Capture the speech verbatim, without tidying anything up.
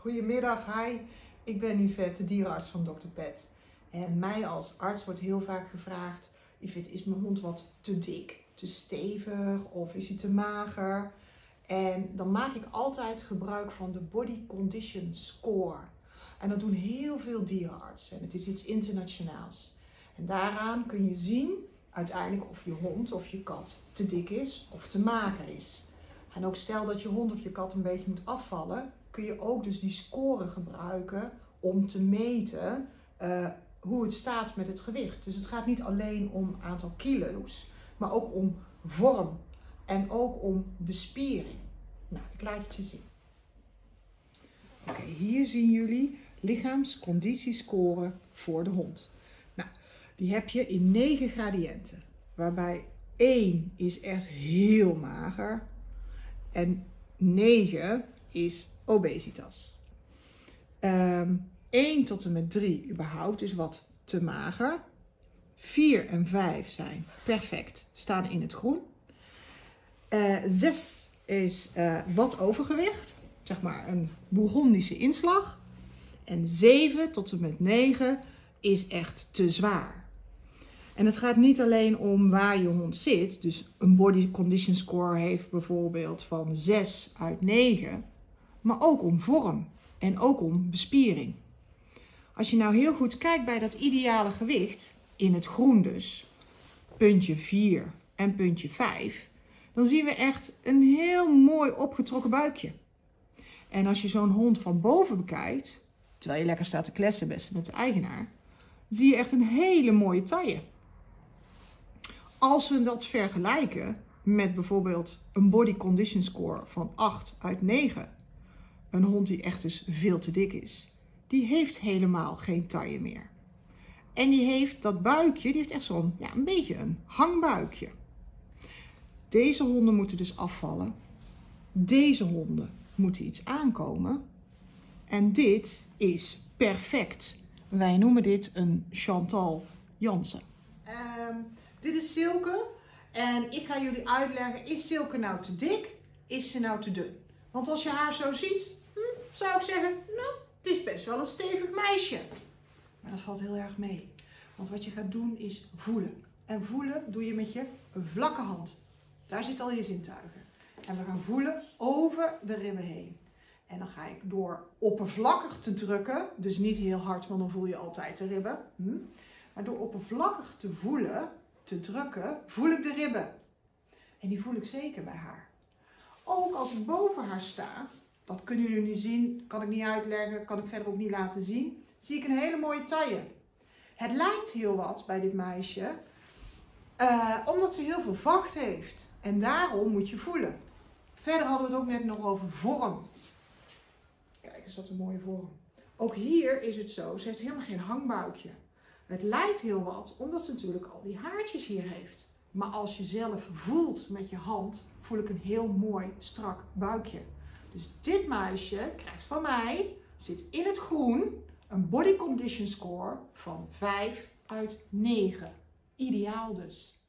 Goedemiddag, hi. Ik ben Yvette, de dierenarts van dokter Pet. En mij als arts wordt heel vaak gevraagd: Yvette, is mijn hond wat te dik, te stevig of is hij te mager? En dan maak ik altijd gebruik van de Body Condition Score. En dat doen heel veel dierenartsen en het is iets internationaals. En daaraan kun je zien uiteindelijk of je hond of je kat te dik is of te mager is. En ook stel dat je hond of je kat een beetje moet afvallen, kun je ook dus die score gebruiken om te meten uh, hoe het staat met het gewicht. Dus het gaat niet alleen om aantal kilo's, maar ook om vorm en ook om bespiering. Nou, ik laat het je zien. Oké, okay, hier zien jullie lichaamsconditiescore voor de hond. Nou, die heb je in negen gradiënten, waarbij één is echt heel mager en negen is obesitas. Um, één tot en met drie überhaupt is wat te mager. vier en vijf zijn perfect, staan in het groen. Uh, zes is uh, wat overgewicht, zeg maar een Bourgondische inslag. En zeven tot en met negen is echt te zwaar. En het gaat niet alleen om waar je hond zit. Dus een body condition score heeft bijvoorbeeld van zes uit negen. Maar ook om vorm en ook om bespiering. Als je nou heel goed kijkt bij dat ideale gewicht, in het groen dus, puntje vier en puntje vijf, dan zien we echt een heel mooi opgetrokken buikje. En als je zo'n hond van boven bekijkt, terwijl je lekker staat te kletsen best met de eigenaar, zie je echt een hele mooie taille. Als we dat vergelijken met bijvoorbeeld een body condition score van acht uit negen, een hond die echt dus veel te dik is, die heeft helemaal geen taille meer. En die heeft dat buikje, die heeft echt zo'n, ja, een beetje een hangbuikje. Deze honden moeten dus afvallen. Deze honden moeten iets aankomen. En dit is perfect. Wij noemen dit een Chantal Jansen. Um, dit is Silke. En ik ga jullie uitleggen, is Silke nou te dik? Is ze nou te dun? Want als je haar zo ziet, hm, zou ik zeggen, nou, het is best wel een stevig meisje. Maar dat valt heel erg mee. Want wat je gaat doen is voelen. En voelen doe je met je vlakke hand. Daar zit al je zintuigen. En we gaan voelen over de ribben heen. En dan ga ik door oppervlakkig te drukken, dus niet heel hard, want dan voel je altijd de ribben. Hm? Maar door oppervlakkig te voelen, te drukken, voel ik de ribben. En die voel ik zeker bij haar. Ook als ik boven haar sta, dat kunnen jullie niet zien, kan ik niet uitleggen, kan ik verder ook niet laten zien, zie ik een hele mooie taille. Het lijkt heel wat bij dit meisje, uh, omdat ze heel veel vacht heeft. En daarom moet je voelen. Verder hadden we het ook net nog over vorm. Kijk eens wat een mooie vorm. Ook hier is het zo, ze heeft helemaal geen hangbuikje. Het lijkt heel wat, omdat ze natuurlijk al die haartjes hier heeft. Maar als je zelf voelt met je hand, voel ik een heel mooi strak buikje. Dus dit meisje krijgt van mij, zit in het groen, een body condition score van vijf uit negen. Ideaal dus.